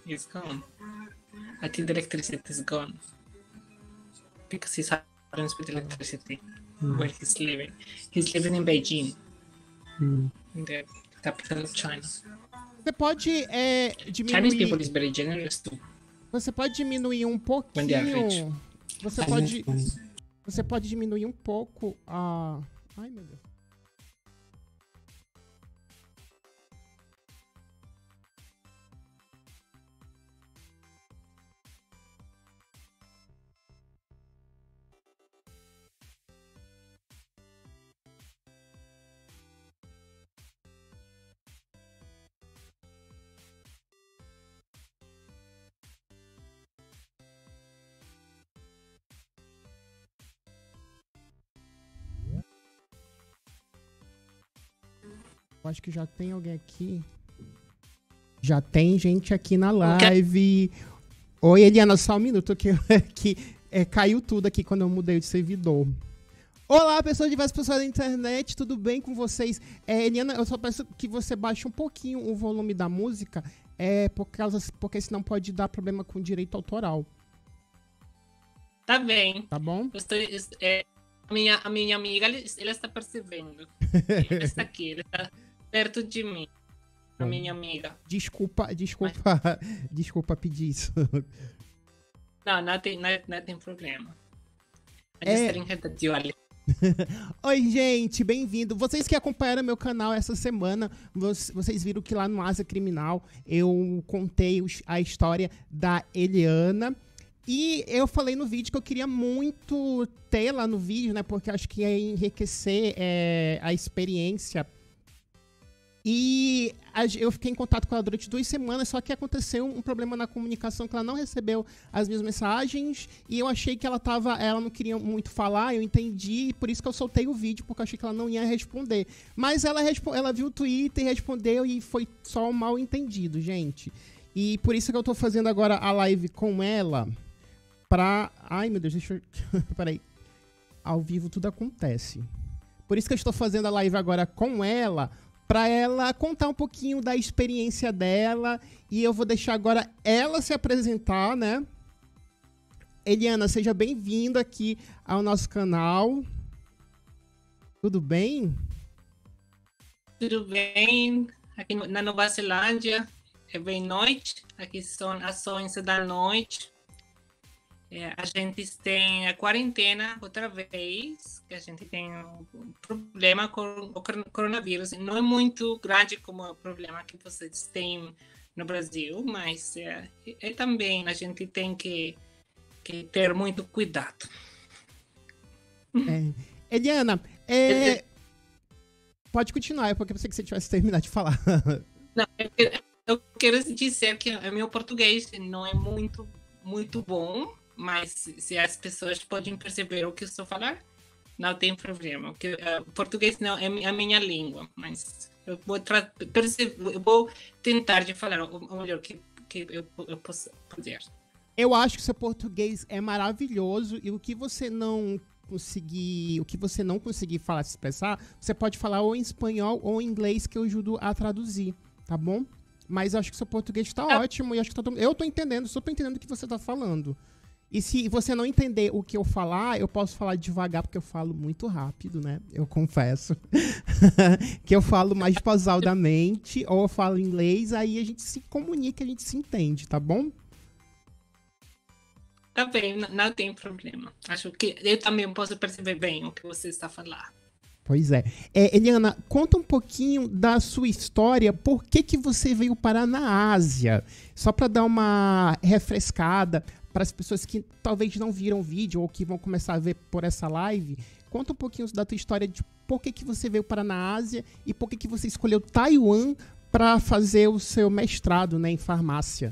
He's gone. I think the electricity is gone because he's having problems with electricity where he's living. He's living in Beijing, in the capital of China. Você pode Chinese people diminuir. is very generous too. Você pode diminuir um When they are rich. pouquinho. Você pode diminuir um pouco a. Ai, meu Deus. Eu acho que já tem alguém aqui. Já tem gente aqui na live. Oi, Eliana, só um minuto que caiu tudo aqui quando eu mudei de servidor. Olá, pessoas de diversas pessoas da internet, tudo bem com vocês? Eliana, eu só peço que você baixe um pouquinho o volume da música, porque senão pode dar problema com direito autoral. Tá bem. Tá bom? A minha amiga, ela está percebendo. Ela está aqui, ela está perto de mim. A minha amiga. Desculpa pedir isso. Não tem problema. I just think that you are... Oi, gente, bem-vindo. Vocês que acompanharam meu canal essa semana, vocês viram que lá no Asa Criminal eu contei a história da Eliana. E eu falei no vídeo que eu queria muito ter lá no vídeo, né? Porque eu acho que ia enriquecer a experiência. E eu fiquei em contato com ela durante 2 semanas, só que aconteceu um problema na comunicação, que ela não recebeu as minhas mensagens, e eu achei que ela não queria muito falar, eu entendi, por isso que eu soltei o vídeo, porque eu achei que ela não ia responder. Mas ela viu o Twitter e respondeu, e foi só um mal entendido, gente. E por isso que eu tô fazendo agora a live com ela, Ai, meu Deus, deixa eu... Peraí. Ao vivo tudo acontece. Por isso que eu estou fazendo a live agora com ela, para ela contar um pouquinho da experiência dela. E eu vou deixar agora ela se apresentar, né? Eliana, seja bem-vinda aqui ao nosso canal. Tudo bem? Tudo bem. Aqui na Nova Zelândia é bem noite. Aqui são as 11 da noite. A gente tem a quarentena outra vez, que a gente tem um problema com o coronavírus. Não é muito grande como o problema que vocês têm no Brasil, mas também a gente tem que ter muito cuidado. Eliana, pode continuar, porque eu pensei que você tivesse terminado de falar. Não, eu quero dizer que o meu português não é muito bom, mas se as pessoas podem perceber o que eu estou falando, não tem problema. O português não é a minha língua, mas eu vou tentar de falar o melhor que eu posso fazer. Eu acho que seu português é maravilhoso, e o que você não conseguir falar, se expressar, você pode falar ou em espanhol ou em inglês, que eu ajudo a traduzir, tá bom? Mas eu acho que seu português tá ótimo, e acho que eu tô entendendo, super entendendo o que você tá falando. E se você não entender o que eu falar, eu posso falar devagar, porque eu falo muito rápido, né? Eu confesso. Que eu falo mais pausadamente, ou eu falo inglês, aí a gente se comunica, a gente se entende, tá bom? Tá bem, não tem problema. Acho que eu também posso perceber bem o que você está falando. Pois é. Eliana, conta um pouquinho da sua história. Por que você veio parar na Ásia? Só para dar uma refrescada para as pessoas que talvez não viram o vídeo ou que vão começar a ver por essa live. Conta um pouquinho da tua história de por que você veio parar na Ásia e por que você escolheu Taiwan para fazer o seu mestrado, né, em farmácia.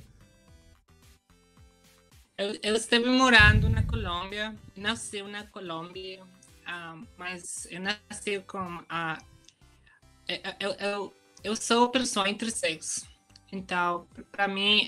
Eu estive morando na Colômbia, nasci na Colômbia, mas eu nasci com eu sou pessoa intersexo, então para mim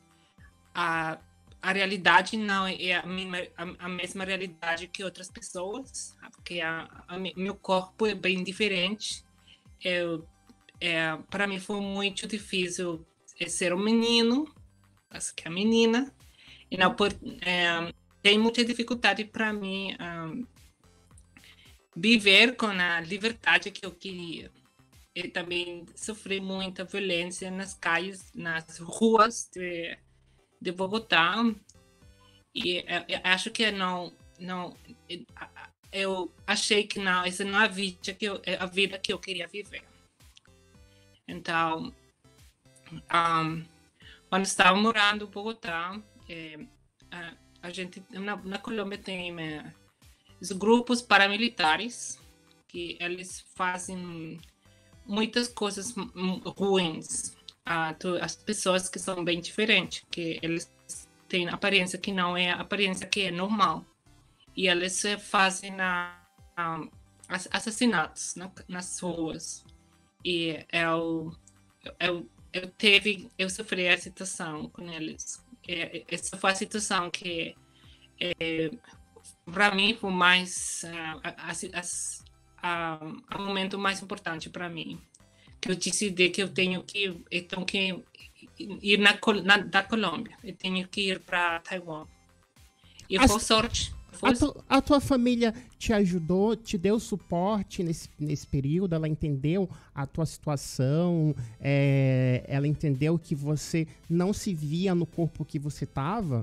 a realidade não é a mesma realidade que outras pessoas, porque meu corpo é bem diferente. Para mim foi muito difícil ser um menino que a menina. E não, tem muita dificuldade para mim viver com a liberdade que eu queria. Eu também sofri muita violência nas calles, nas ruas de Bogotá. E eu acho que não, eu achei que não, essa não é a vida que eu queria viver. Então, quando estava morando em Bogotá, a gente na Colômbia tem os grupos paramilitares que eles fazem muitas coisas ruins. As pessoas que são bem diferentes, que eles têm aparência que não é a aparência que é normal. E eles fazem assassinatos nas ruas. E eu sofri a situação com eles. Essa foi a situação que para mim foi mais o momento mais importante para mim, que eu decidi que eu tenho que ir da Colômbia, eu tenho que ir para Taiwan. E por sorte. A tua família te ajudou, te deu suporte nesse período? Ela entendeu a tua situação? Ela entendeu que você não se via no corpo que você estava?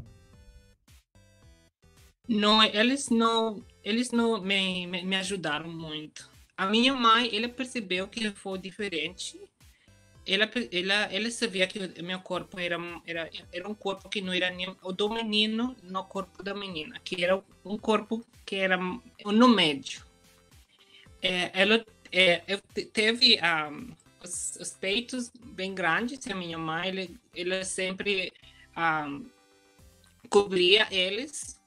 Não, eles não me ajudaram muito. A minha mãe, ela percebeu que foi diferente. Ela sabia que o meu corpo era um corpo que não era nem o do menino no corpo da menina, que era um corpo que era no médio. Ela teve os peitos bem grandes, e a minha mãe, ela sempre cobria eles.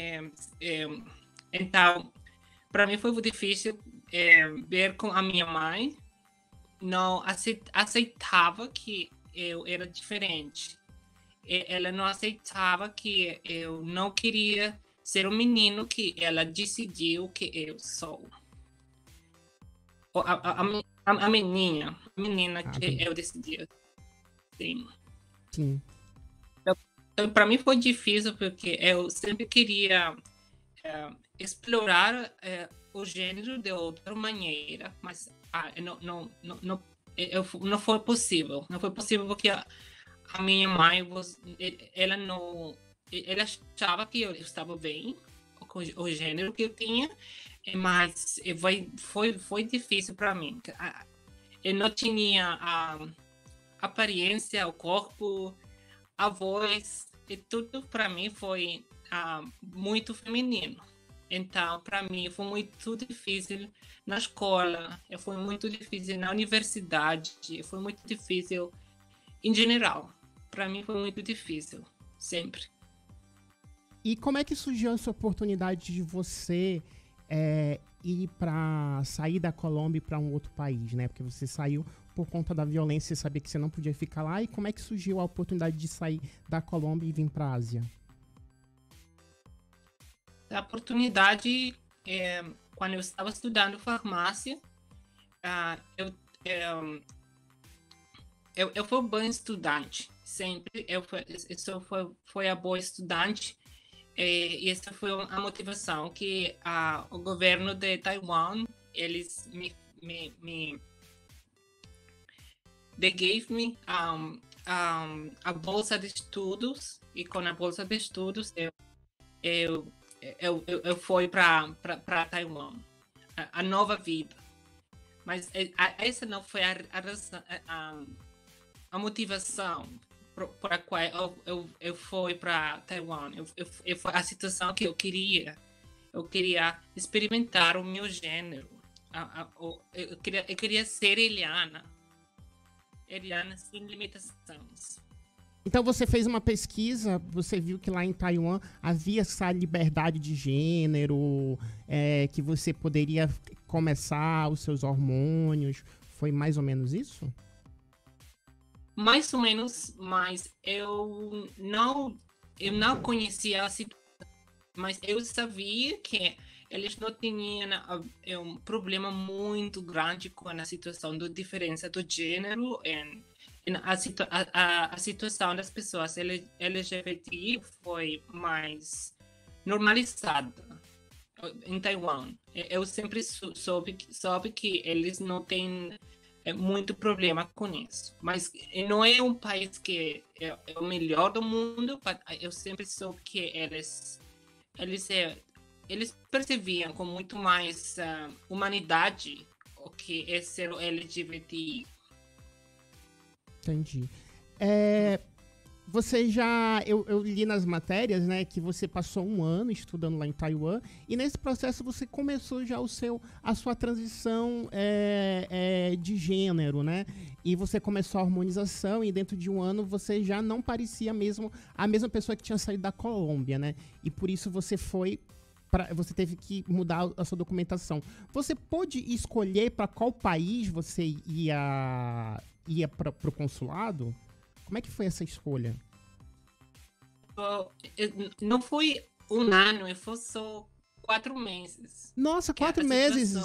Então, para mim foi difícil ver com a minha mãe. Não aceitava que eu era diferente. Ela não aceitava que eu não queria ser o menino que ela decidiu que eu sou. A menina que eu decidi. Sim. Sim. Então, para mim foi difícil porque eu sempre queria explorar o gênero de outra maneira, mas não foi possível. Não foi possível porque a minha mãe, ela achava que eu estava bem com o gênero que eu tinha, mas foi difícil para mim. Eu não tinha a aparência, o corpo, a voz, e tudo para mim foi muito feminino. Então, para mim, foi muito difícil na escola, foi muito difícil na universidade, foi muito difícil em geral. Para mim, foi muito difícil, sempre. E como é que surgiu essa oportunidade de você ir para sair da Colômbia para um outro país, né? Porque você saiu por conta da violência, você sabia que você não podia ficar lá. E como é que surgiu a oportunidade de sair da Colômbia e vir para a Ásia? A oportunidade, quando eu estava estudando farmácia, eu fui bom estudante, sempre. Eu fui a boa estudante, e essa foi a motivação que o governo de Taiwan, eles they gave me a bolsa de estudos, e com a bolsa de estudos eu fui para Taiwan, a nova vida. Mas essa não foi a motivação por a qual eu fui para Taiwan. Foi a situação que eu queria. Eu queria experimentar o meu gênero. Eu queria ser Eliana sem limitações. Então você fez uma pesquisa, você viu que lá em Taiwan havia essa liberdade de gênero, que você poderia começar os seus hormônios. Foi mais ou menos isso? Mais ou menos, mas eu não conhecia a situação, mas eu sabia que eles não tinham um problema muito grande com a situação da diferença do gênero a situação das pessoas LGBTI foi mais normalizada em Taiwan. Eu sempre soube que eles não têm muito problema com isso. Mas não é um país que é o melhor do mundo, mas eu sempre soube que eles, eles percebiam com muito mais humanidade o que é ser LGBTI. Entendi. Você já... Eu li nas matérias, né, que você passou um ano estudando lá em Taiwan, e nesse processo você começou já a sua transição de gênero, né? E você começou a harmonização, e dentro de um ano você já não parecia mesmo a mesma pessoa que tinha saído da Colômbia, né? E por isso você você teve que mudar a sua documentação. Você pôde escolher para qual país você ia para o consulado? Como é que foi essa escolha? Não foi um ano, foi só 4 meses. Nossa, 4 meses!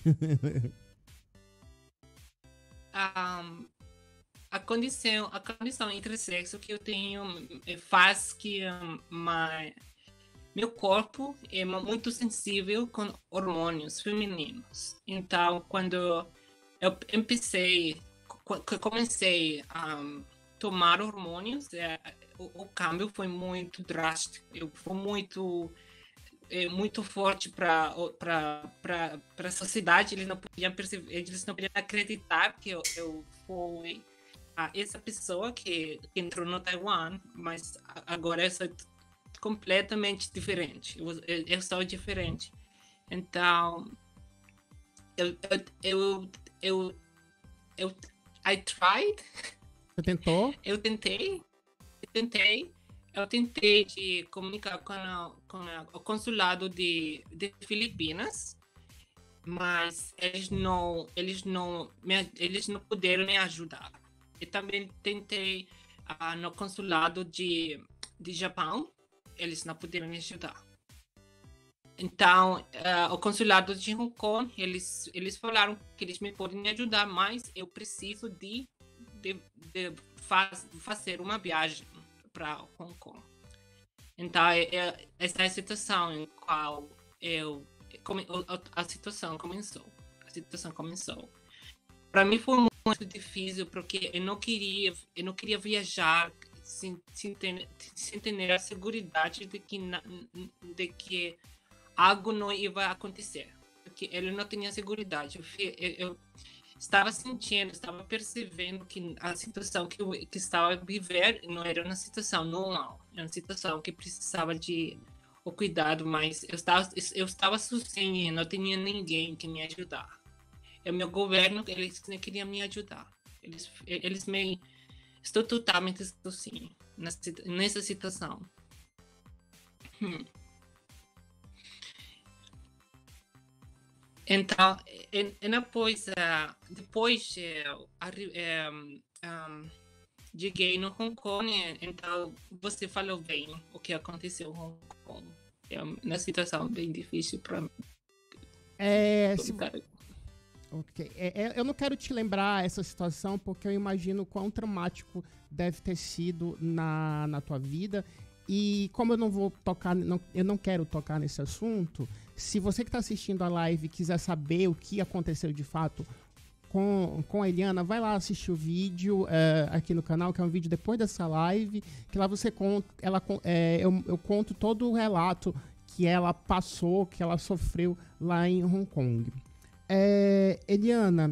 A condição entre sexo que eu tenho faz que meu corpo é muito sensível com hormônios femininos. Então, quando eu comecei a tomar hormônios, o câmbio foi muito drástico. Foi muito forte para a sociedade. Eles não podiam perceber, eles não podiam acreditar que eu fui essa pessoa que entrou no Taiwan, mas agora eu sou completamente diferente. Eu sou diferente. Então, I tried. Você tentou? Eu tentei de comunicar com o consulado de Filipinas, mas eles não puderam me ajudar. Eu também tentei no consulado de Japão, eles não puderam me ajudar. Então, o consulado de Hong Kong, eles falaram que eles me podem ajudar, mas eu preciso de fazer uma viagem para Hong Kong. Então, essa é a situação em qual a situação começou. Para mim foi muito difícil porque eu não queria viajar sem ter a segurança de que algo não ia acontecer, porque ele não tinha segurança. Eu estava sentindo, estava percebendo que a situação que estava vivendo não era uma situação normal, era uma situação que precisava de o cuidado, mas eu estava sozinha, não tinha ninguém que me ajudar. E o meu governo, eles não queriam me ajudar. Estou totalmente sozinha nessa situação. Então, depois cheguei no Hong Kong, então você falou bem o que aconteceu em Hong Kong. É uma situação bem difícil para mim. Ok. Eu não quero te lembrar essa situação porque eu imagino quão traumático deve ter sido na tua vida. E como eu não vou tocar, eu não quero tocar nesse assunto, se você que está assistindo a live quiser saber o que aconteceu de fato com a Eliana, vai lá assistir o vídeo aqui no canal, que é um vídeo depois dessa live, que lá você conta, eu conto todo o relato que ela passou, que ela sofreu lá em Hong Kong. Eliana,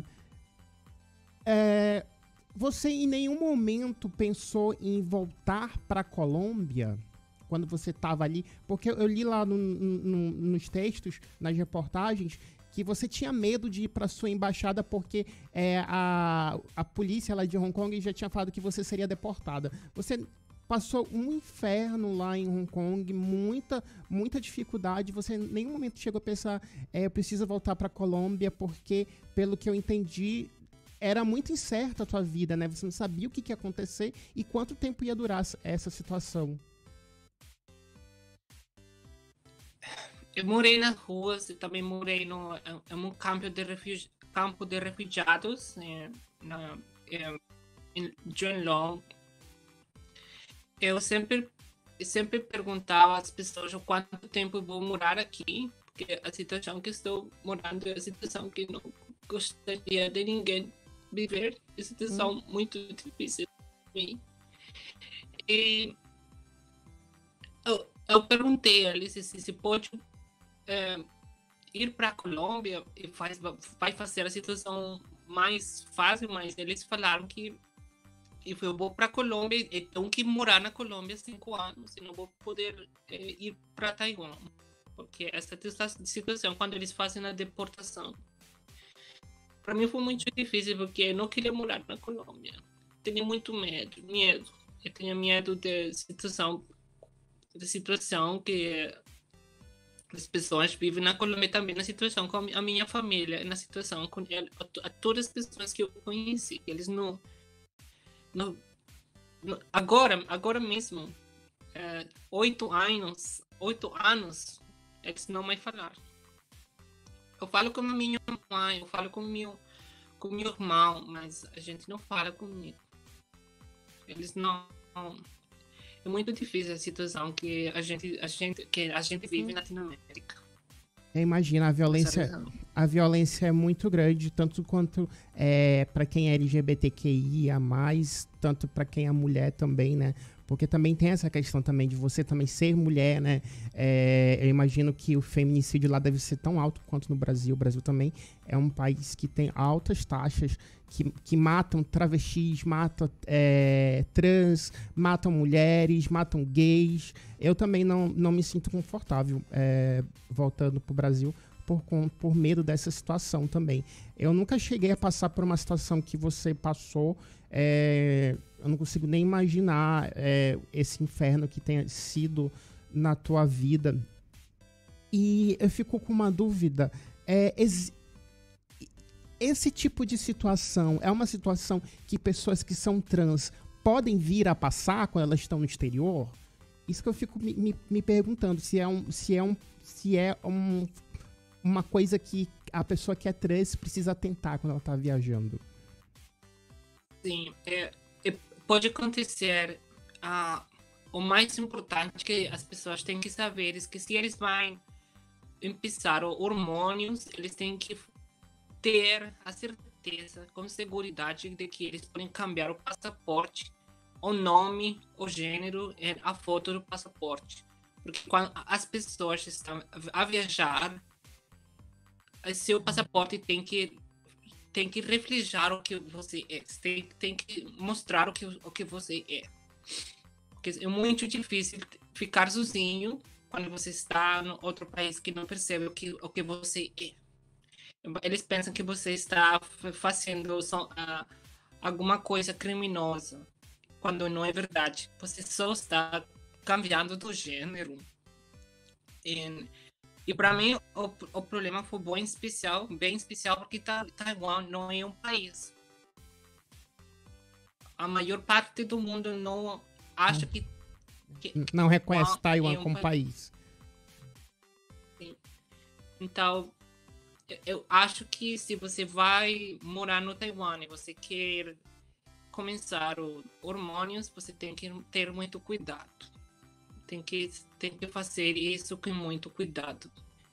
você em nenhum momento pensou em voltar para a Colômbia quando você estava ali? Porque eu li lá nos textos, nas reportagens, que você tinha medo de ir para sua embaixada porque a polícia lá de Hong Kong já tinha falado que você seria deportada. Você passou um inferno lá em Hong Kong, muita dificuldade. Você em nenhum momento chegou a pensar, eu preciso voltar para a Colômbia porque, pelo que eu entendi, era muito incerta a tua vida, né? Você não sabia o que ia acontecer e quanto tempo ia durar essa situação. Eu morei nas ruas, eu também morei em um campo de refugiados em Long, eu sempre perguntava às pessoas há quanto tempo eu vou morar aqui, porque a situação que estou morando é a situação que não gostaria de ninguém viver, é uma situação muito difícil para mim. E eu perguntei a eles se pode ir para a Colômbia e vai fazer a situação mais fácil, mas eles falaram que eu vou para a Colômbia e tenho que morar na Colômbia 5 anos e não vou poder ir para Taiwan, porque essa situação, quando eles fazem a deportação, para mim foi muito difícil, porque eu não queria morar na Colômbia. Tenho muito medo. Eu tenho medo da situação que as pessoas vivem na Colômbia, também na situação com a minha família, na situação com todas as pessoas que eu conheci. Eles não agora mesmo, 8 anos, eles não me falaram. Eu falo com a minha mãe, eu falo com meu irmão, mas a gente não fala comigo. Eles não. É muito difícil a situação que a gente vive na Latinoamérica. Imagina, a violência é muito grande, tanto quanto para quem é LGBTQIA+, tanto para quem é mulher também, né? Porque também tem essa questão também de você também ser mulher, né? Eu imagino que o feminicídio lá deve ser tão alto quanto no Brasil. O Brasil também é um país que tem altas taxas, que matam travestis, matam trans, matam mulheres, matam gays. Eu também não me sinto confortável voltando pro Brasil por medo dessa situação também. Eu nunca cheguei a passar por uma situação que você passou. Eu não consigo nem imaginar esse inferno que tenha sido na tua vida. E eu fico com uma dúvida. Esse tipo de situação é uma situação que pessoas que são trans podem vir a passar quando elas estão no exterior? Isso que eu fico me perguntando, se é uma coisa que a pessoa que é trans precisa tentar quando ela está viajando. Sim, pode acontecer. O mais importante que as pessoas têm que saber é que se eles vão empezar hormônios, eles têm que ter a certeza, com segurança, de que eles podem cambiar o passaporte, o nome, o gênero e a foto do passaporte. Porque quando as pessoas estão a viajar, seu passaporte tem que refletir o que você é, tem que mostrar o que você é. Porque é muito difícil ficar sozinho quando você está em outro país que não percebe o que você é. Eles pensam que você está fazendo alguma coisa criminosa, quando não é verdade. Você só está cambiando do gênero. E para mim, o problema foi bem especial, porque Taiwan não é um país. A maior parte do mundo não acha que não reconhece Taiwan como país. Sim. Então, eu acho que se você vai morar no Taiwan e você quer começar hormônios, você tem que ter muito cuidado. Tem que fazer isso com muito cuidado.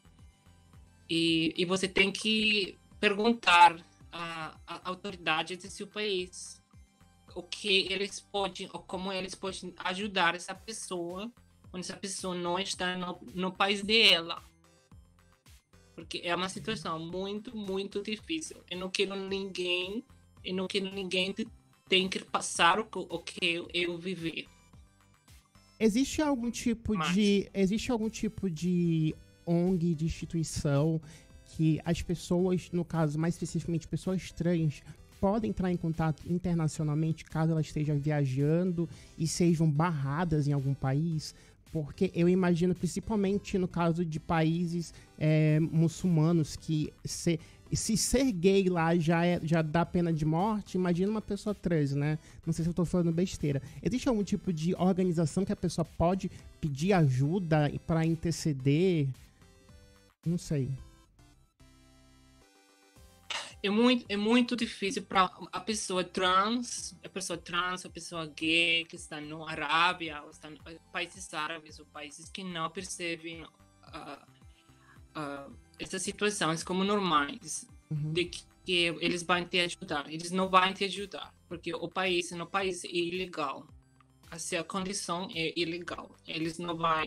E você tem que perguntar à autoridade de seu país o que eles podem, ou como eles podem ajudar essa pessoa quando essa pessoa não está no país dela. Porque é uma situação muito, muito difícil. Eu não quero ninguém tem que passar o que eu vivi. Existe algum tipo de ONG, de instituição que as pessoas, no caso mais especificamente pessoas trans, podem entrar em contato internacionalmente caso elas estejam viajando e sejam barradas em algum país? Porque eu imagino, principalmente no caso de países muçulmanos, que se ser gay lá já dá pena de morte, imagina uma pessoa trans, né? Não sei se eu tô falando besteira. Existe algum tipo de organização que a pessoa pode pedir ajuda para interceder? Não sei. é muito difícil para a pessoa trans, a pessoa gay que está na Arábia, ou está em países árabes ou países que não percebem essas situações como normais, de que eles vão te ajudar. Eles não vão te ajudar, porque no país é ilegal. Assim, a condição é ilegal. Eles não vão,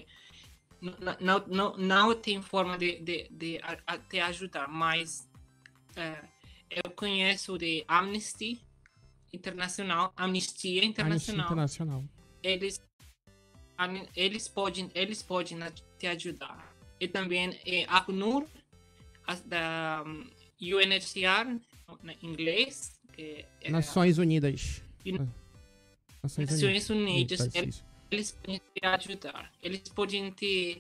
não tem forma de te ajudar, mas eu conheço de Anistia Internacional. Anistia Internacional. Eles podem te ajudar. E também a ACNUR, da UNHCR, em inglês. Nações Unidas. Nações Unidas. Eles podem te ajudar. Eles podem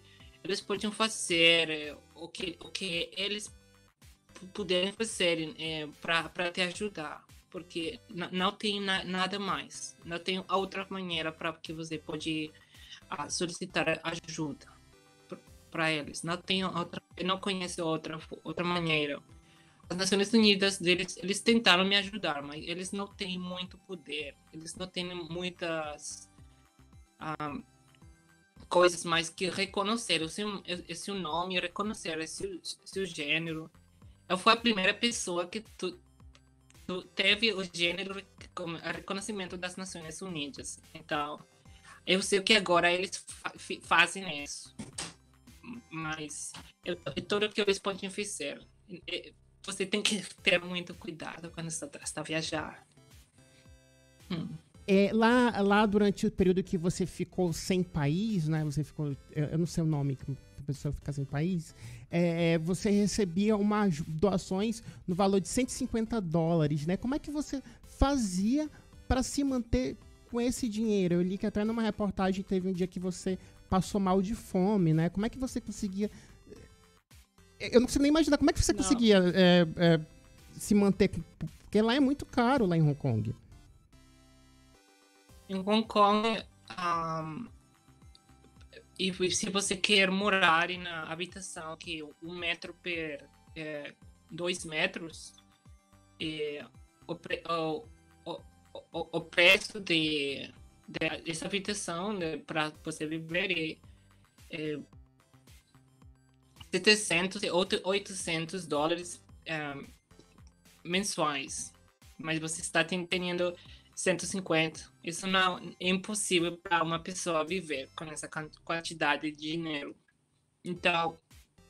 fazer o que eles puderem fazer para te ajudar, porque não tem nada mais, não tem outra maneira para que você pode solicitar ajuda para eles. Não tem outra, eu não conheço outra maneira. As Nações Unidas eles tentaram me ajudar, mas eles não têm muito poder, eles não têm muitas coisas mais que reconhecer esse nome, reconhecer esse gênero. Eu fui a primeira pessoa que teve o gênero como reconhecimento das Nações Unidas. Então, eu sei que agora eles fazem isso. Mas tudo o que eles podem fazer. Você tem que ter muito cuidado quando está viajando. Lá durante o período que você ficou sem país, né? Você ficou, eu não sei o nome que a pessoa fica sem país. Você recebia doações no valor de $150, né? Como é que você fazia para se manter com esse dinheiro? Eu li que até numa reportagem teve um dia que você passou mal de fome, né? Como é que você conseguia... Eu não consigo nem imaginar como é que você conseguia se manter, porque lá é muito caro, lá em Hong Kong. Em Hong Kong, e se você quer morar na habitação que 1 metro por 2 metros, o preço dessa habitação para você viver é $700 e $800 mensuais, mas você está tendo 150. Isso não é impossível para uma pessoa viver com essa quantidade de dinheiro. Então,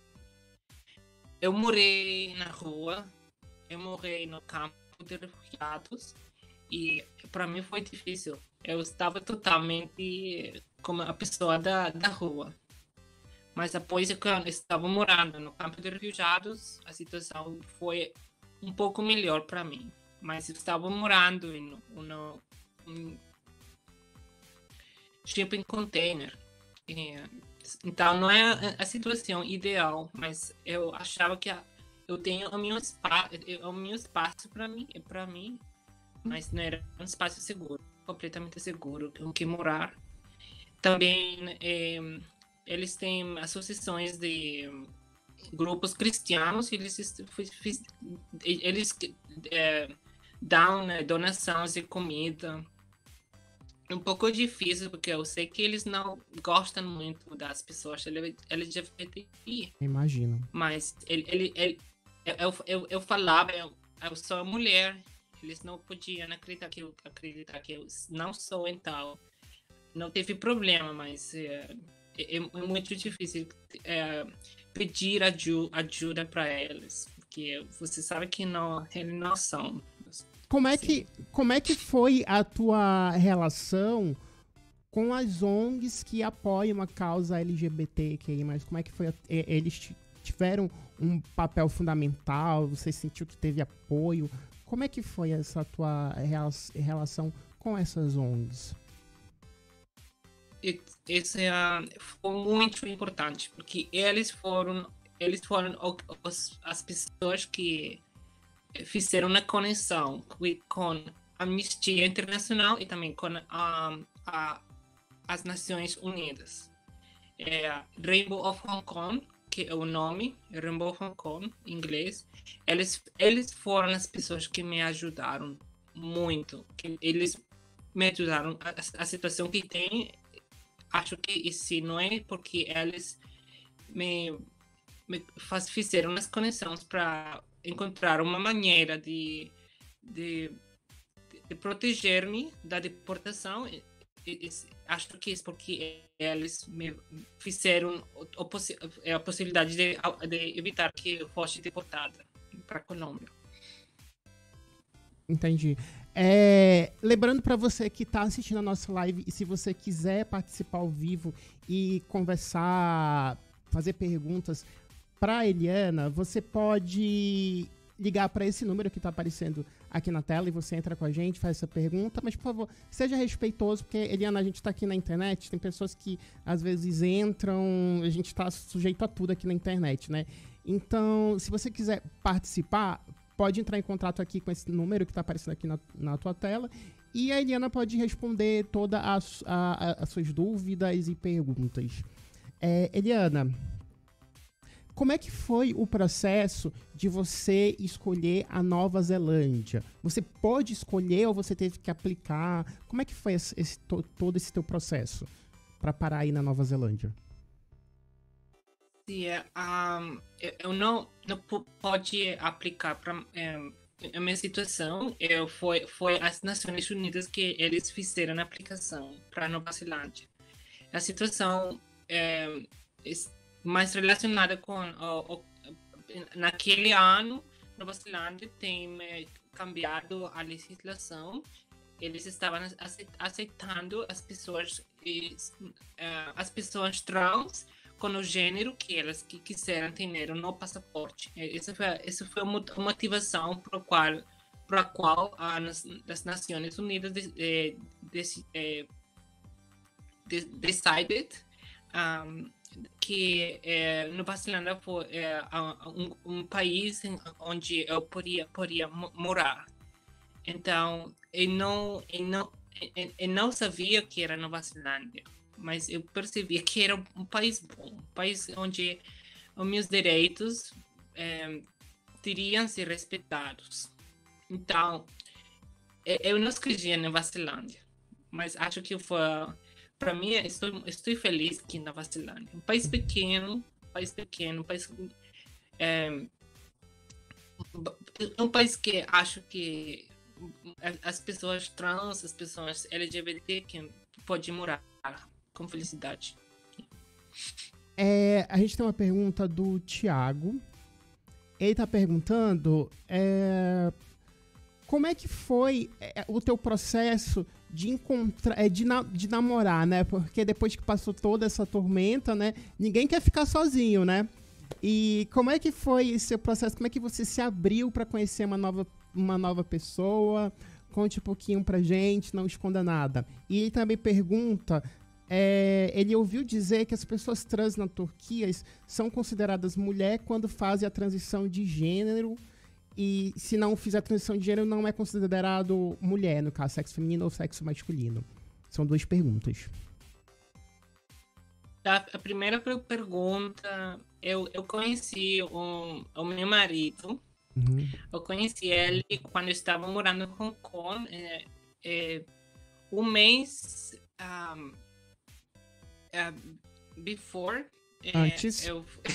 eu morei na rua, eu morei no campo de refugiados e para mim foi difícil. Eu estava totalmente como a pessoa da rua. Mas depois que eu estava morando no campo de refugiados, a situação foi um pouco melhor para mim. Mas eu estava morando em shipping container. Então não é a situação ideal, mas eu achava que eu tenho o meu espaço para mim, mas não era um espaço seguro, completamente seguro, com que morar. Também eles têm associações de grupos cristianos, eles dão donações de comida. É um pouco difícil, porque eu sei que eles não gostam muito das pessoas LGBTI. Imagino. Mas eu falava, eu sou mulher, eles não podiam acreditar que eu não sou, então não teve problema, mas é muito difícil pedir ajuda para eles, porque você sabe que eles não são. Como é que foi a tua relação com as ONGs que apoiam a causa LGBTQI+? Mas como é que foi? Eles tiveram um papel fundamental? Você sentiu que teve apoio? Como é que foi essa tua relação com essas ONGs? Isso foi muito importante, porque eles foram as pessoas que fizeram a conexão com a Anistia Internacional e também com as Nações Unidas. Rainbow of Hong Kong, que é o nome, Rainbow Hong Kong, em inglês. Eles foram as pessoas que me ajudaram muito. Que eles me ajudaram. A situação que tem, acho que se não é porque eles fizeram as conexões para encontrar uma maneira de proteger-me da deportação. Acho que é porque eles me fizeram a possibilidade de evitar que eu fosse deportada para a Colômbia. Entendi. Lembrando para você que está assistindo a nossa live, e se você quiser participar ao vivo e conversar, fazer perguntas para a Eliana, você pode ligar para esse número que está aparecendo aqui na tela e você entra com a gente, faz essa pergunta, mas por favor, seja respeitoso, porque, Eliana, a gente está aqui na internet, tem pessoas que às vezes entram, a gente está sujeito a tudo aqui na internet, né? Então, se você quiser participar, pode entrar em contato aqui com esse número que está aparecendo aqui na tua tela, e a Eliana pode responder todas as suas dúvidas e perguntas. Eliana, como é que foi o processo de você escolher a Nova Zelândia? Você pôde escolher ou você teve que aplicar? Como é que foi todo esse teu processo para parar aí na Nova Zelândia? Sim, eu não pode aplicar para a minha situação. Foi as Nações Unidas que eles fizeram a aplicação para Nova Zelândia. A situação mais relacionada com naquele ano, Nova Zelândia tem cambiado a legislação. Eles estavam aceitando as pessoas trans com o gênero que elas quiseram ter no passaporte. Essa foi a motivação para a qual as Nações Unidas decided que Nova Zelândia foi um país onde eu poderia morar. Então, eu não sabia que era Nova Zelândia, mas eu percebi que era um país bom, um país onde os meus direitos teriam ser respeitados. Então, eu não escolhi Nova Zelândia, mas acho que foi, para mim, estou feliz aqui em Nova Zelândia. Um país pequeno, um país que acho que as pessoas trans, as pessoas LGBT que podem morar com felicidade. A gente tem uma pergunta do Thiago. Ele está perguntando como é que foi o teu processo de encontrar, de namorar, né? Porque depois que passou toda essa tormenta, né? Ninguém quer ficar sozinho, né? E como é que foi esse seu processo? Como é que você se abriu para conhecer uma nova pessoa? Conte um pouquinho pra gente, não esconda nada. E ele também pergunta, ele ouviu dizer que as pessoas trans na Turquia são consideradas mulher quando fazem a transição de gênero, e se não fizer a transição de gênero não é considerado mulher, no caso, sexo feminino ou sexo masculino. São duas perguntas. A primeira pergunta, eu conheci o meu marido. Uhum. Eu conheci ele quando eu estava morando em Hong Kong. Um mês before. Antes?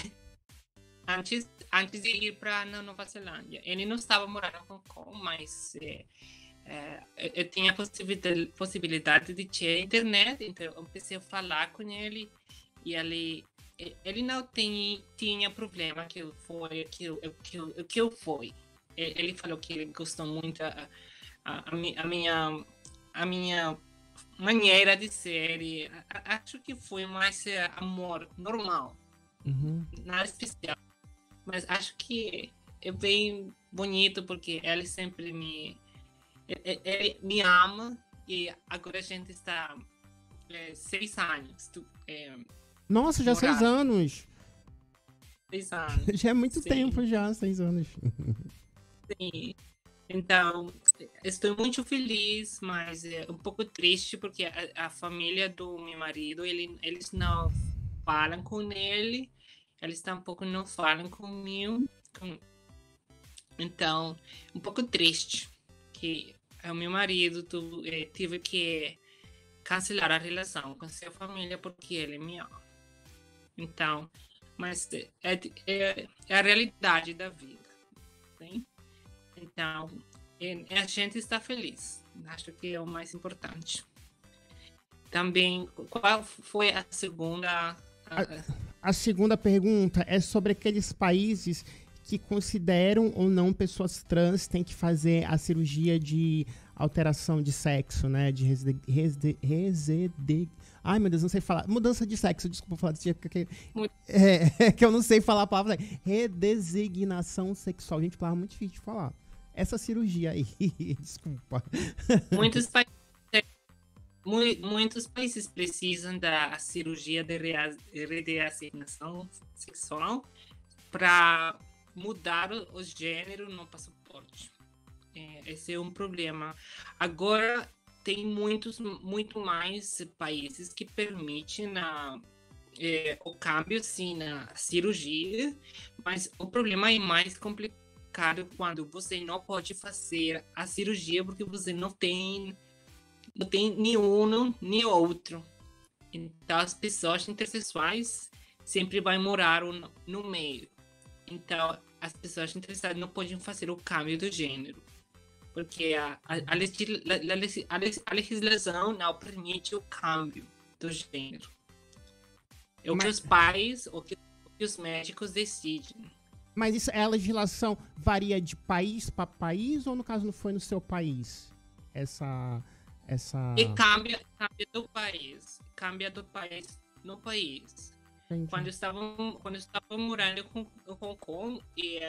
Antes de ir para Nova Zelândia. Ele não estava morando em Hong Kong, mas eu tinha a possibilidade de ter internet, então eu comecei a falar com ele e ele não tinha problema que eu fui. Ele falou que ele gostou muito a minha maneira de ser. E acho que foi mais amor normal, nada especial. Mas acho que é bem bonito porque ele sempre ele me ama e agora a gente está 6 anos. Nossa, já 6 anos. 6 anos. Já é muito Sim. tempo já, 6 anos. Sim. Então, estou muito feliz, mas um pouco triste porque a família do meu marido, eles não falam com ele. eles tampouco não falam comigo. Então, um pouco triste que o meu marido teve que cancelar a relação com sua família porque ele me ama. Então, mas é a realidade da vida, sim? Então, a gente está feliz. Acho que é o mais importante. Também, qual foi a segunda? A segunda pergunta é sobre aqueles países que consideram ou não pessoas trans têm que fazer a cirurgia de alteração de sexo, né? De ai, meu Deus, não sei falar. Mudança de sexo, desculpa falar desse jeito. Que eu não sei falar a palavra. Redesignação sexual. Gente, palavra muito difícil de falar. Essa cirurgia aí, desculpa. Muitos países precisam da cirurgia de redesignação sexual para mudar o gênero no passaporte. Esse é um problema. Agora, tem muito mais países que permitem o câmbio, sim, na cirurgia, mas o problema é mais complicado quando você não pode fazer a cirurgia porque você não tem nenhum nem outro. Então, as pessoas intersexuais sempre vão morar no meio. Então, as pessoas interessadas não podem fazer o câmbio do gênero, porque a legislação não permite o câmbio do gênero. É o que os pais, o que os médicos decidem. Mas a legislação varia de país para país, ou no caso não foi no seu país? E cambia do país. Cambia do país no país. Entendi. Quando eu estava morando em Hong Kong,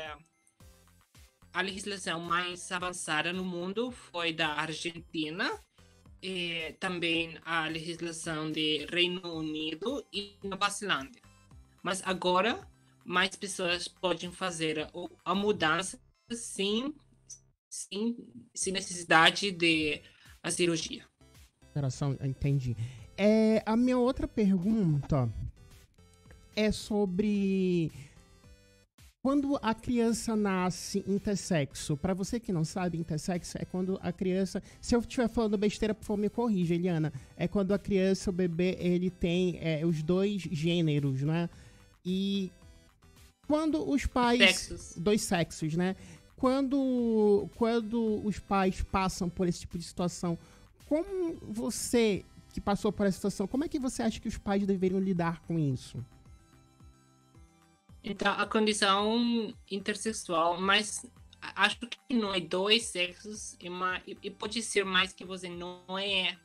a legislação mais avançada no mundo foi da Argentina, e também a legislação do Reino Unido e Nova Zelândia. Mas agora, mais pessoas podem fazer a mudança sem necessidade de a cirurgia. Entendi. A minha outra pergunta é sobre quando a criança nasce intersexo. Para você que não sabe, intersexo é quando a criança... Se eu estiver falando besteira, por favor, me corrija, Eliana. É quando a criança, o bebê, ele tem os dois gêneros, né? E quando os pais... Dois sexos, né? Quando os pais passam por esse tipo de situação, como você que passou por essa situação, como é que você acha que os pais deveriam lidar com isso? Então, a condição intersexual, mas acho que não é dois sexos, e pode ser mais que você não é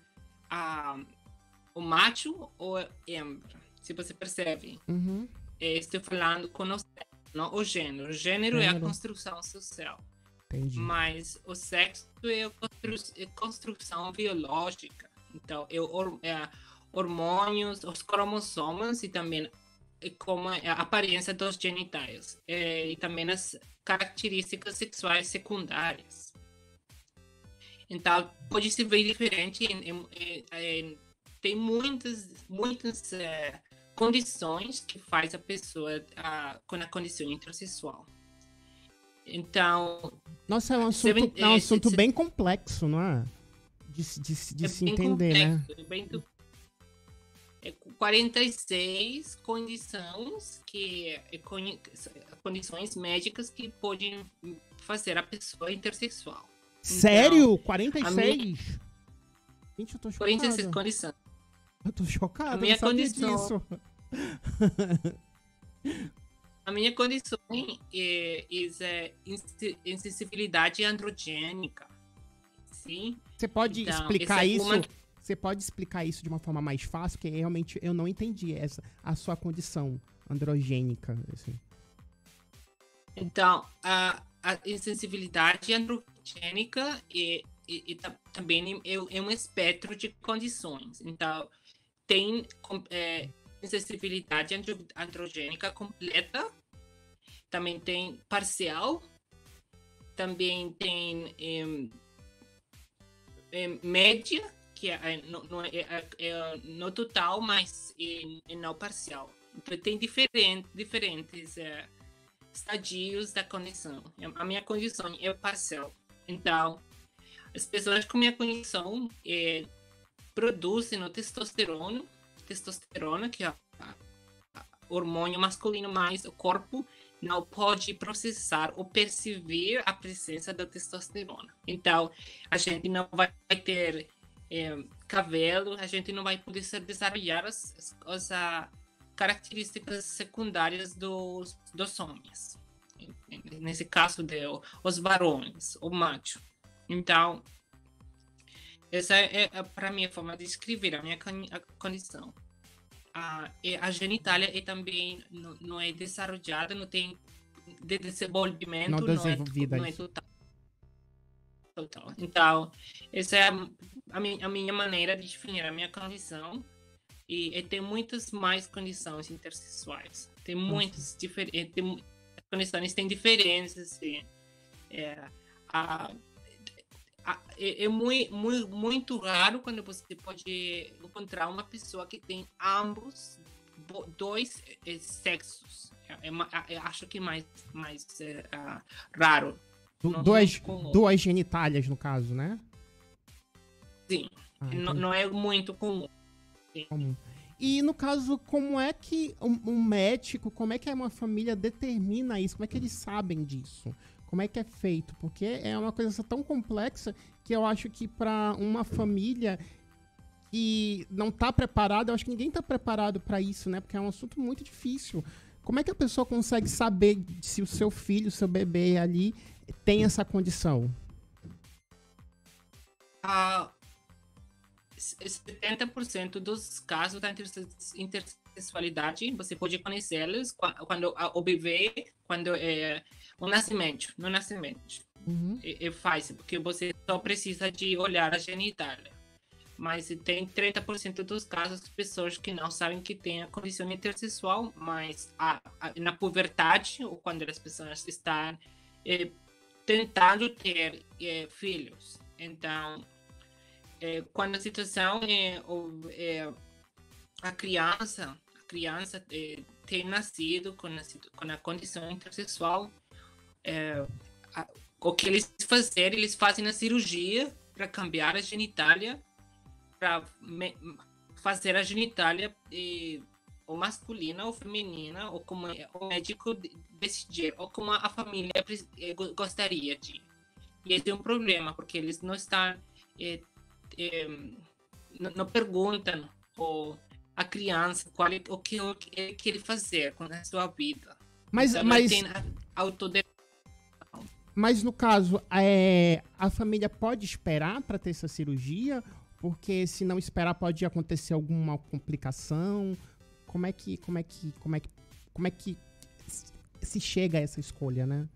o macho ou a hembra, se você percebe. Uhum. Estou falando com o sexo, não o gênero. O gênero é a construção social. Entendi. Mas o sexo é a construção biológica. Então, hormônios, os cromossomos e também como a aparência dos genitais. E também as características sexuais secundárias. Então, pode se ver diferente. Tem muitas condições que faz a pessoa com a condição intersexual. Então... Nossa, é um assunto bem complexo, não é? De se entender, complexo, né? 46 condições condições médicas que podem fazer a pessoa intersexual. Sério? Então, 46? Gente, eu tô chocado. 46 condições. Eu tô chocado, a minha não sabia condição, disso. A minha condição é insensibilidade androgênica. Sim? Você pode explicar isso? Você pode explicar isso de uma forma mais fácil? Porque realmente eu não entendi a sua condição androgênica. Assim. Então, a insensibilidade androgênica também é um espectro de condições. Então, tem insensibilidade androgênica completa, também tem parcial, também tem média, que não total, mas não parcial. Então, tem diferentes estadios da condição. A minha condição é parcial. Então, as pessoas com minha condição produzem o testosterona, que é o hormônio masculino, mas o corpo não pode processar ou perceber a presença da testosterona. Então, a gente não vai ter cabelo, a gente não vai poder desenvolver as características secundárias dos homens. Nesse caso, os varões, o macho. Então, essa é para mim a forma de descrever a minha condição. A genitália também não é desenvolvida, não tem desenvolvimento, não desenvolvida, não é total. Então, essa é a minha maneira de definir a minha condição. E tem muitas mais condições intersexuais. Tem muitas diferentes. As condições têm diferenças. Assim. É muito raro quando você pode encontrar uma pessoa que tem ambos dois sexos. Eu acho que mais raro. Duas genitálias, no caso, né? Sim. Não é muito comum. Comum. E no caso, como é que um médico, como é que uma família determina isso? Como é que eles sabem disso? Como é que é feito? Porque é uma coisa tão complexa que eu acho que para uma família que não tá preparada, eu acho que ninguém tá preparado para isso, né? Porque é um assunto muito difícil. Como é que a pessoa consegue saber se o seu filho, o seu bebê ali tem essa condição? 70% dos casos da intersexualidade, você pode conhecê-los quando o bebê, quando no nascimento. Uhum. É fácil, porque você só precisa de olhar a genitália. Mas tem 30% dos casos de pessoas que não sabem que tem a condição intersexual, mas na puberdade, ou quando as pessoas estão tentando ter filhos. Então, quando a situação a criança tem nascido com a condição intersexual, o que eles fazem a cirurgia para cambiar a genitália, para fazer a genitália ou masculina ou feminina, ou como o médico decidir, ou como a família gostaria de. E esse é um problema, porque eles não estão não perguntam a criança o que ele quer fazer com a sua vida. Mas tem mas no caso, a família pode esperar para ter essa cirurgia? Porque se não esperar pode acontecer alguma complicação. Como é que se chega a essa escolha, né?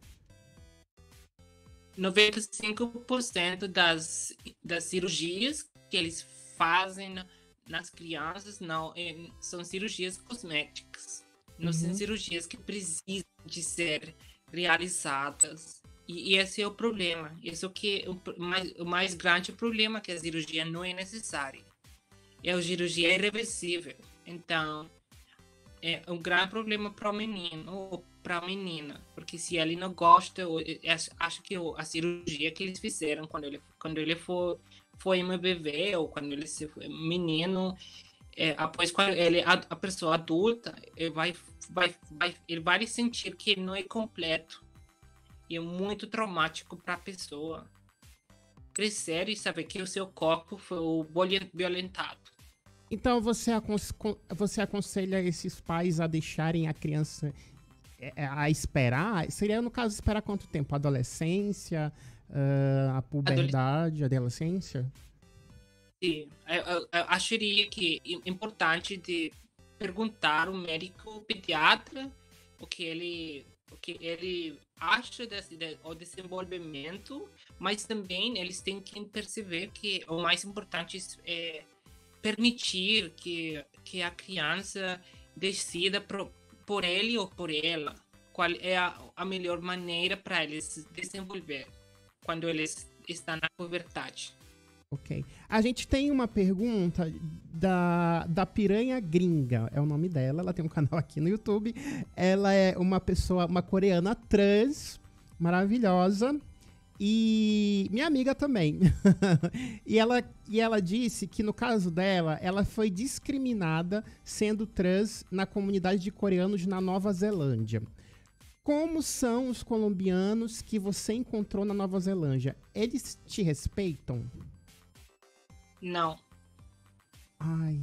95% das cirurgias que eles fazem nas crianças são cirurgias cosméticas. Não são cirurgias que precisam de ser realizadas. E esse é o problema. Esse é o mais grande problema, que a cirurgia não é necessária. A cirurgia é irreversível. Então, é um grande problema para o menino ou para a menina. Porque se ele não gosta, acha que a cirurgia que eles fizeram quando ele foi um bebê, ou quando ele foi menino, após quando ele a pessoa adulta, ele vai sentir que não é completo. E é muito traumático para a pessoa crescer e saber que o seu corpo foi violentado. Então você aconselha esses pais a deixarem a criança a esperar? Seria, no caso, esperar quanto tempo? A adolescência, a puberdade, a adolescência? Sim, eu acharia que é importante de perguntar ao médico pediatra o que ele acha do desenvolvimento, mas também eles têm que perceber que o mais importante é permitir que a criança decida por ele ou por ela qual é a melhor maneira para eles se desenvolver quando eles estão na puberdade. Ok. A gente tem uma pergunta da Piranha Gringa, é o nome dela, ela tem um canal aqui no YouTube. Ela é uma pessoa, uma coreana trans, maravilhosa, e minha amiga também. e ela disse que no caso dela, ela foi discriminada sendo trans na comunidade de coreanos na Nova Zelândia. Como são os colombianos que você encontrou na Nova Zelândia? Eles te respeitam? Não. Ai,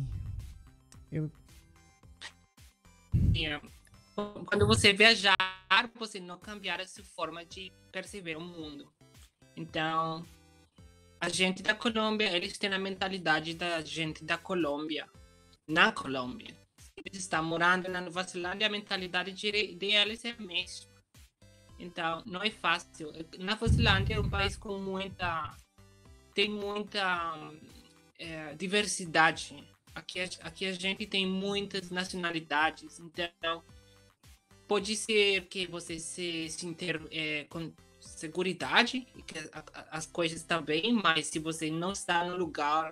É, quando você viajar, você não cambiar a sua forma de perceber o mundo. Então, a gente da Colômbia, eles têm a mentalidade da gente da Colômbia. Na Colômbia. Eles estão morando na Nova Zelândia, a mentalidade deles é a mesma. Então, não é fácil. Nova Zelândia é um país com tem muita diversidade. Aqui a gente tem muitas nacionalidades, então pode ser que você se sinta com seguridade e que as coisas estão bem, mas se você não está no lugar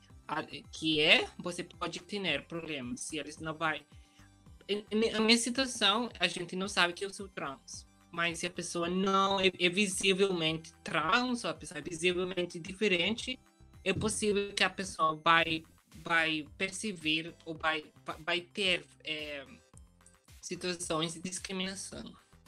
você pode ter problemas. Se eles não vai. Na minha situação, a gente não sabe que eu sou trans. Mas se a pessoa não é visivelmente trans, ou a pessoa é visivelmente diferente, é possível que a pessoa vai perceber ou vai ter situações de discriminação.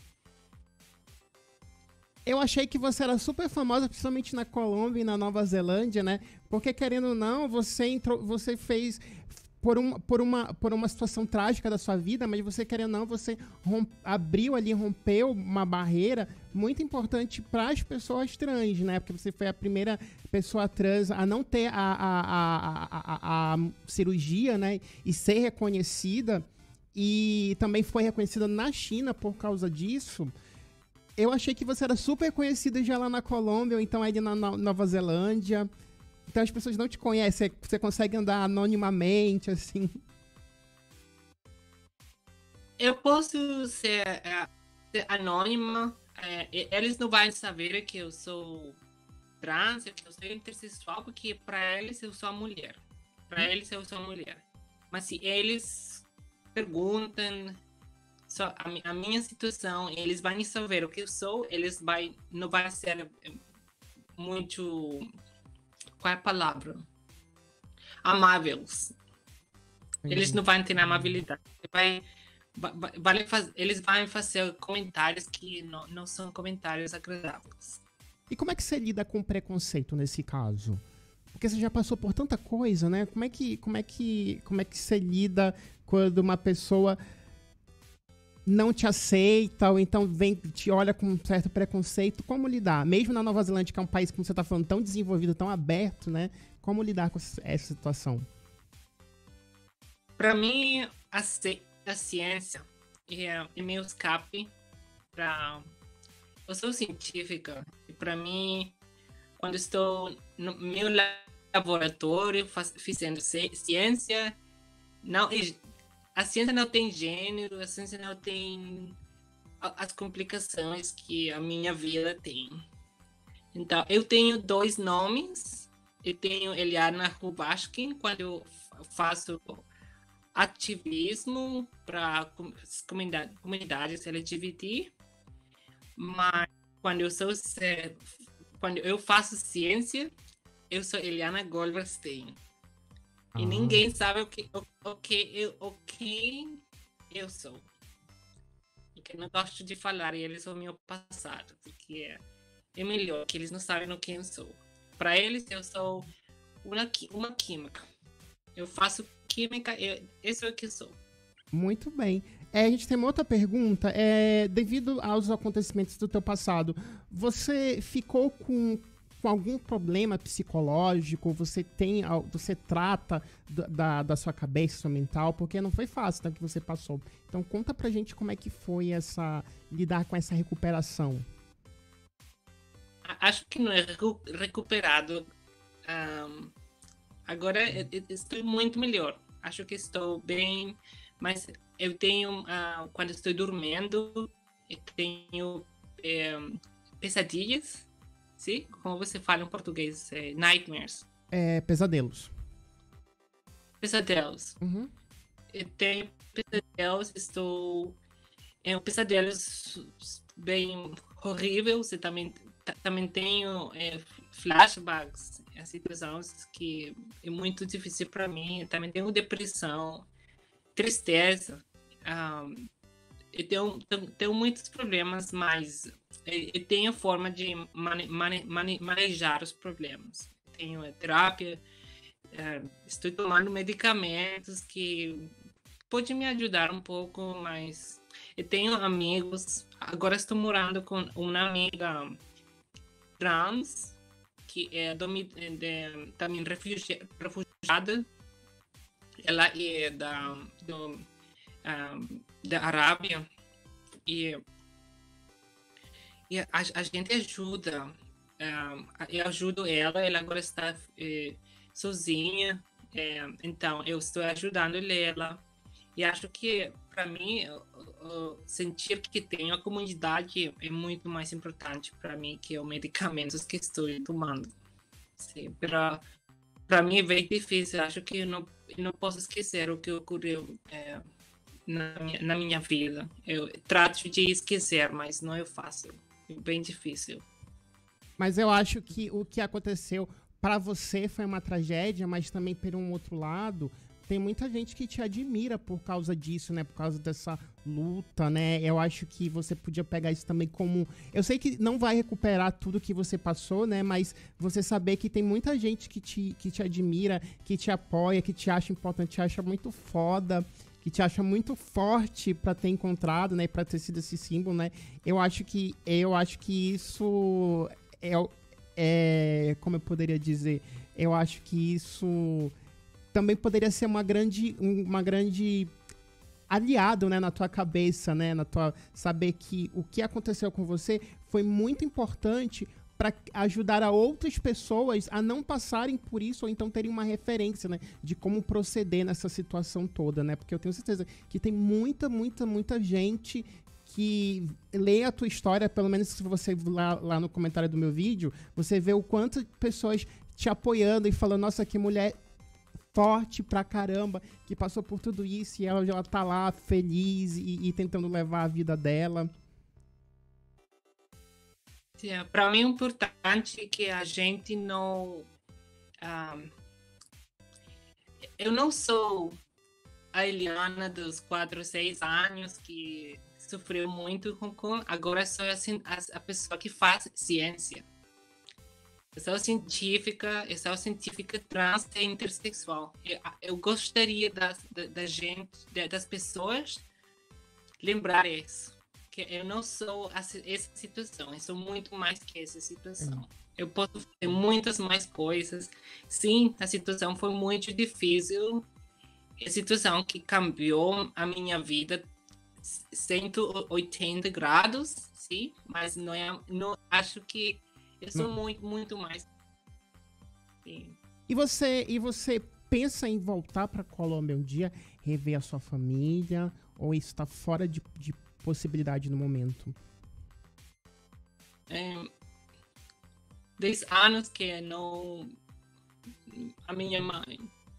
eu achei que você era super famosa, principalmente na Colômbia e na Nova Zelândia, né? Porque, querendo ou não, você fez por uma situação trágica da sua vida, mas você, querendo ou não, você rompeu uma barreira muito importante para as pessoas trans, né? Porque você foi a primeira pessoa trans a não ter a cirurgia, né? E ser reconhecida, e também foi reconhecida na China por causa disso. Eu achei que você era super conhecida já lá na Colômbia, ou então aí na Nova Zelândia. Então as pessoas não te conhecem, você consegue andar anonimamente, assim. Eu posso ser anônima. Eles não vão saber que eu sou trans, que eu sou intersexual, porque para eles eu sou a mulher. Para eles eu sou a mulher. Mas se eles perguntam a minha situação, eles vão saber o que eu sou, não vai ser muito, qual é a palavra? Amáveis. Eles não vão ter amabilidade. Eles vão fazer comentários que não são comentários agradáveis. E como é que você lida com preconceito nesse caso? Porque você já passou por tanta coisa, né? Como é que você lida quando uma pessoa não te aceita, ou então te olha com um certo preconceito? Como lidar? Mesmo na Nova Zelândia, que é um país, como você está falando, tão desenvolvido, tão aberto, né? Como lidar com essa situação? Para mim, a ciência é meu escape. Eu sou científica, e para mim, quando estou no meu laboratório fazendo ciência, a ciência não tem gênero, a ciência não tem as complicações que a minha vida tem. Então, eu tenho 2 nomes. Eu tenho Eliana Rubashkin, quando eu faço ativismo para comunidades LGBT, mas quando eu faço ciência, eu sou Eliana Goldberstein. E ninguém sabe o que eu sou. Porque eu não gosto de falar eles o meu passado, porque é melhor que eles não sabem o que eu sou. Para eles, eu sou uma química. Eu faço química, isso é o que eu sou. Muito bem. A gente tem uma outra pergunta. Devido aos acontecimentos do teu passado, você ficou com algum problema psicológico? Você trata da sua cabeça, sua mental? Porque não foi fácil, tá, que você passou. Então conta pra gente como é que foi lidar com essa recuperação. Acho que não é recuperado. Agora estou muito melhor. Acho que estou bem, mas eu tenho, quando estou dormindo, eu tenho pesadillas, sim? Como você fala em português, nightmares. pesadelos. Pesadelos. Uhum. Eu tenho pesadelos, é um pesadelo bem horrível. Você também tenho flashbacks, situações que é muito difícil para mim. Eu também tenho depressão, tristeza. Eu tenho muitos problemas, mas eu tenho forma de manejar os problemas. Tenho terapia, estou tomando medicamentos que pode me ajudar um pouco, mas eu tenho amigos. Agora estou morando com uma amiga trans que é também refugiada. Ela é da Arábia e a gente ajuda. Eu ajudo ela. Ela agora está sozinha. Então eu estou ajudando ela. E acho que, para mim, sentir que tenho a comunidade é muito mais importante para mim que os medicamentos que estou tomando. Para mim é bem difícil. Acho que eu não posso esquecer o que ocorreu na minha vida. Eu trato de esquecer, mas não é fácil. É bem difícil. Mas eu acho que o que aconteceu para você foi uma tragédia, mas também, por um outro lado, tem muita gente que te admira por causa disso, né? Por causa dessa luta, né? Eu acho que você podia pegar isso também como... Eu sei que não vai recuperar tudo que você passou, né? Mas você saber que tem muita gente que te admira, que te apoia, que te acha importante, te acha muito foda, que te acha muito forte pra ter encontrado, né? Pra ter sido esse símbolo, né? Eu acho que isso como eu poderia dizer? Eu acho que isso também poderia ser uma grande aliado, né, na tua cabeça, né, saber que o que aconteceu com você foi muito importante para ajudar a outras pessoas a não passarem por isso ou então terem uma referência, né, de como proceder nessa situação toda, né, porque eu tenho certeza que tem muita gente que lê a tua história, pelo menos se você lá no comentário do meu vídeo, você vê o quanto pessoas te apoiando e falando, nossa, que mulher forte pra caramba, que passou por tudo isso e ela tá lá feliz e tentando levar a vida dela. Para mim é importante que a gente não... eu não sou a Eliana dos 4, 6 anos que sofreu muito com agora sou a pessoa que faz ciência. Eu sou científica trans e intersexual. Eu gostaria das pessoas lembrar isso. Que eu não sou essa situação. Eu sou muito mais que essa situação. Eu posso fazer muitas mais coisas. Sim, a situação foi muito difícil. É a situação que cambiou a minha vida 180 graus, sim. Mas não acho que eu sou muito mais. Sim. E você pensa em voltar para Colômbia um dia, rever a sua família, ou isso está fora de possibilidade no momento? 10 anos que não... A minha mãe...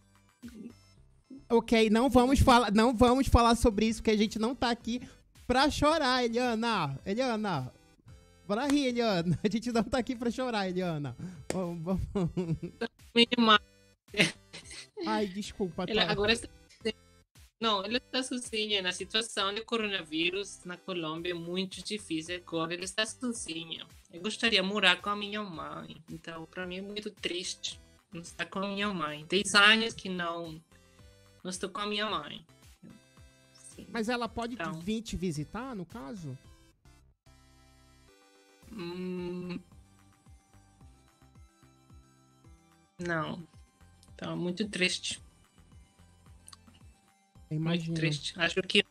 Ok, não vamos falar sobre isso, porque a gente não tá aqui pra chorar, Eliana. Bora rir, Eliana. A gente não tá aqui pra chorar, Eliana. Minha mãe... Ai, desculpa. Ela agora está... Não, ela está sozinha. Na situação de coronavírus na Colômbia é muito difícil. Agora ela está sozinha. Eu gostaria de morar com a minha mãe. Então, para mim é muito triste não estar com a minha mãe. 10 anos que não estou com a minha mãe. Sim. Mas ela pode vir te visitar, no caso? Não. Então, muito triste. Imagino. Muito triste. Acho que...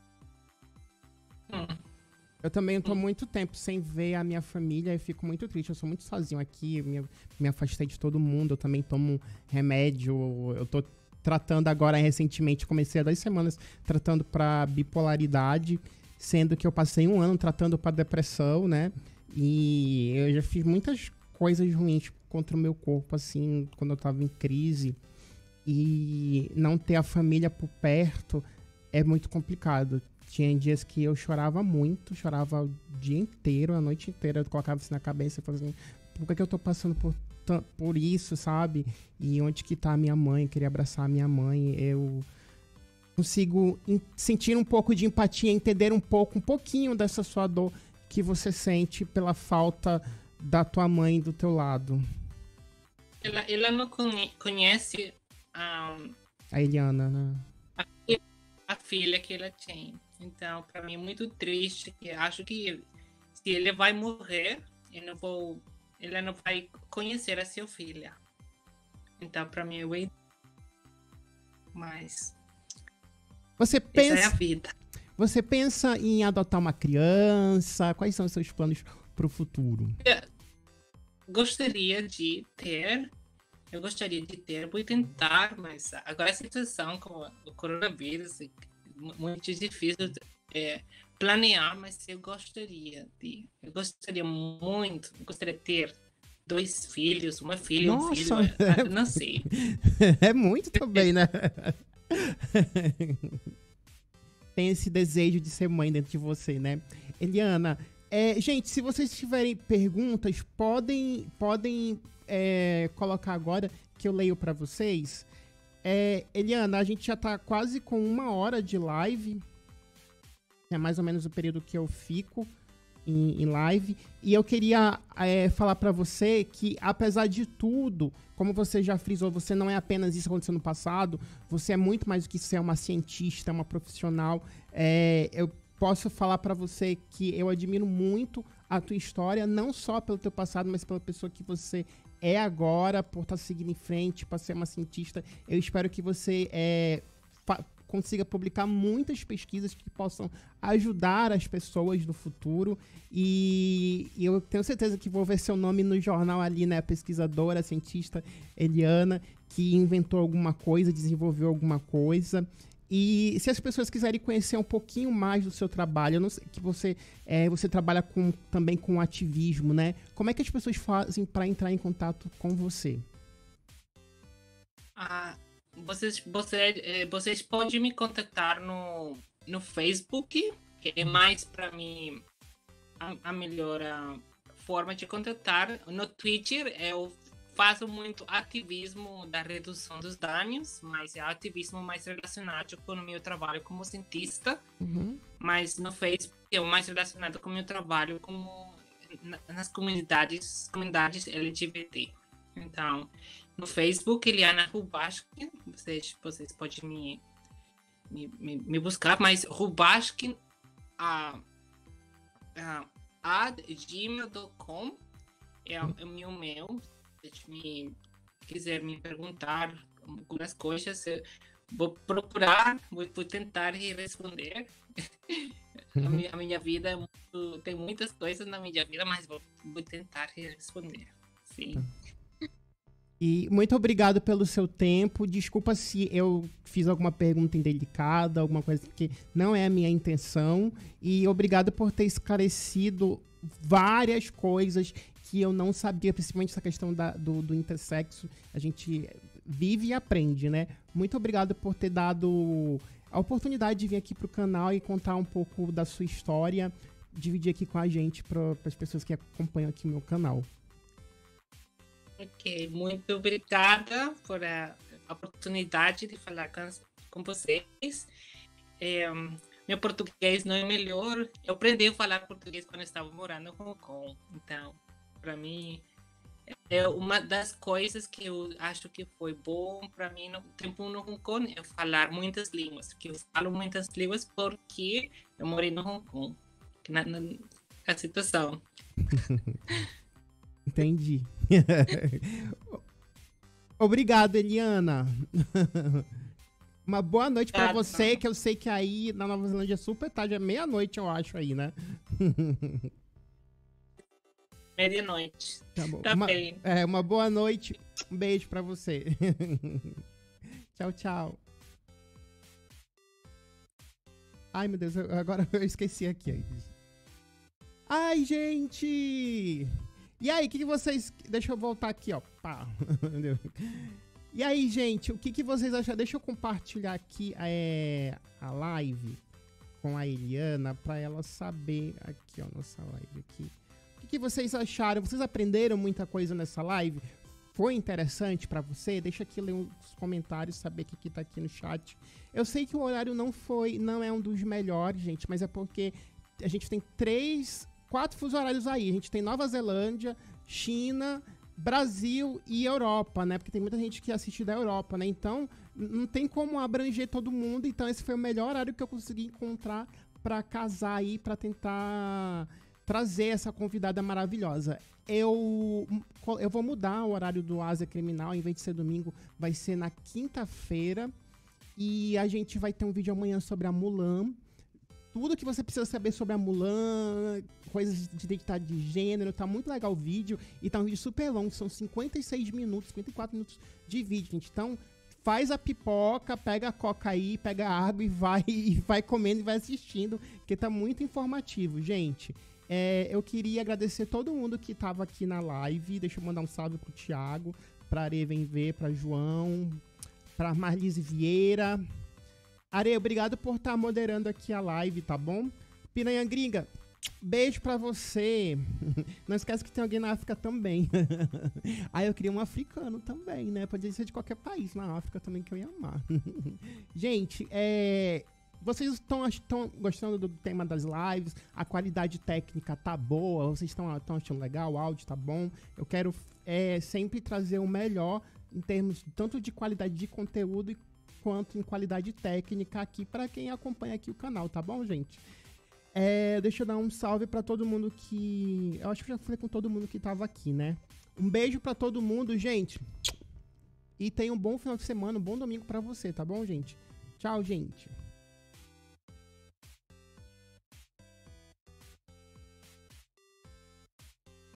Eu também tô muito tempo sem ver a minha família e fico muito triste. Eu sou muito sozinho aqui, me afastei de todo mundo. Eu também tomo remédio. Eu tô tratando agora recentemente, comecei há 2 semanas tratando pra bipolaridade, sendo que eu passei 1 ano tratando pra depressão, né? E eu já fiz muitas coisas ruins contra o meu corpo, assim, quando eu tava em crise. E não ter a família por perto é muito complicado. Tinha dias que eu chorava muito, chorava o dia inteiro, a noite inteira. Eu colocava isso na cabeça e falava assim, por que eu tô passando por isso, sabe? E onde que tá a minha mãe? Eu queria abraçar a minha mãe. Eu consigo sentir um pouco de empatia, entender um pouquinho dessa sua dor que você sente pela falta da tua mãe do teu lado. Ela não conhece A Eliana, né? a filha que ela tem. Então, para mim é muito triste. Que acho que se ele vai morrer, ela não vai conhecer a sua filha. Então, para mim é mas você pensa, essa é a vida. Você pensa em adotar uma criança? Quais são os seus planos para o futuro? Eu gostaria de ter, vou tentar, mas agora a situação com o coronavírus é muito difícil planear, mas eu gostaria muito, de ter 2 filhos, uma filha, um filho, não sei. É muito também, né? Tem esse desejo de ser mãe dentro de você, né? Eliana, gente, se vocês tiverem perguntas, podem colocar agora que eu leio para vocês. Eliana, a gente já tá quase com 1 hora de live. É mais ou menos o período que eu fico em live. E eu queria falar para você que, apesar de tudo, como você já frisou, você não é apenas isso que aconteceu no passado, você é muito mais do que isso, é uma cientista, uma profissional. Eu posso falar para você que eu admiro muito a tua história, não só pelo teu passado, mas pela pessoa que você é agora, por estar seguindo em frente, para ser uma cientista. Eu espero que você consiga publicar muitas pesquisas que possam ajudar as pessoas no futuro. E eu tenho certeza que vou ver seu nome no jornal ali, né? A pesquisadora, a cientista Eliana, que inventou alguma coisa, desenvolveu alguma coisa. E se as pessoas quiserem conhecer um pouquinho mais do seu trabalho, eu não sei que você trabalha também com ativismo, né? Como é que as pessoas fazem para entrar em contato com você? Vocês podem me contactar no Facebook, que é mais para mim a melhor forma de contatar. No Twitter eu faço muito ativismo da redução dos danos, mas é ativismo mais relacionado com o meu trabalho como cientista. Uhum. Mas no Facebook é mais relacionado com o meu trabalho nas comunidades LGBT. Então, no Facebook, Eliana Rubashkin, vocês podem me buscar, mas Rubashkin @gmail.com é o meu mail. Se quiser me perguntar algumas coisas, eu vou procurar, vou tentar responder. A minha vida tem muitas coisas na minha vida, mas vou tentar responder. Sim. E muito obrigado pelo seu tempo. Desculpa se eu fiz alguma pergunta indelicada, alguma coisa que não é a minha intenção. E obrigado por ter esclarecido várias coisas que eu não sabia, principalmente essa questão do intersexo. A gente vive e aprende, né? Muito obrigado por ter dado a oportunidade de vir aqui pro canal e contar um pouco da sua história, dividir aqui com a gente, para as pessoas que acompanham aqui o meu canal. Ok, muito obrigada por a oportunidade de falar com vocês. Meu português não é melhor. Eu aprendi a falar português quando estava morando em Hong Kong. Então, para mim, é uma das coisas que eu acho que foi bom para mim no tempo no Hong Kong é falar muitas línguas. Que eu falo muitas línguas porque eu morei no Hong Kong. A situação. Entendi. Obrigado, Eliana. Uma boa noite pra você, que eu sei que aí na Nova Zelândia é super tarde, é meia-noite, eu acho, aí, né? Meia-noite. Tá bom. Tá bem. Uma boa noite. Um beijo pra você. Tchau, tchau. Ai, meu Deus, agora eu esqueci aqui. Ai, gente! E aí, o que vocês... Deixa eu voltar aqui, ó. Pá. E aí, gente, o que vocês acharam? Deixa eu compartilhar aqui a live com a Eliana pra ela saber. Aqui, ó, nossa live aqui. O que vocês acharam? Vocês aprenderam muita coisa nessa live? Foi interessante pra você? Deixa aqui ler os comentários, saber o que tá aqui no chat. Eu sei que o horário não é um dos melhores, gente, mas é porque a gente tem 4 fusos horários aí. A gente tem Nova Zelândia, China, Brasil e Europa, né? Porque tem muita gente que assiste da Europa, né? Então, não tem como abranger todo mundo. Então, esse foi o melhor horário que eu consegui encontrar pra casar aí, pra tentar trazer essa convidada maravilhosa. Eu vou mudar o horário do Ásia Criminal. Em vez de ser domingo, vai ser na quinta-feira. E a gente vai ter um vídeo amanhã sobre a Mulan. Tudo que você precisa saber sobre a Mulan, coisas de identidade de gênero, tá muito legal o vídeo. E tá um vídeo super longo, são 56 minutos, 54 minutos de vídeo, gente. Então, faz a pipoca, pega a coca aí, pega a água e vai comendo e vai assistindo, porque tá muito informativo, gente. Eu queria agradecer todo mundo que tava aqui na live. Deixa eu mandar um salve pro Thiago, pra Are Vem Ver, pra João, pra Marlise Vieira. Are, obrigado por estar moderando aqui a live, tá bom? Piranha Gringa, beijo pra você. Não esquece que tem alguém na África também. Eu queria um africano também, né? Podia ser de qualquer país na África também, que eu ia amar. Gente, vocês estão gostando do tema das lives? A qualidade técnica tá boa? Vocês estão achando legal? O áudio tá bom? Eu quero sempre trazer o melhor em termos tanto de qualidade de conteúdo quanto em qualidade técnica aqui para quem acompanha aqui o canal, tá bom, gente? Deixa eu dar um salve para todo mundo que... Eu acho que já falei com todo mundo que tava aqui, né? Um beijo para todo mundo, gente. E tenha um bom final de semana, um bom domingo para você, tá bom, gente? Tchau, gente.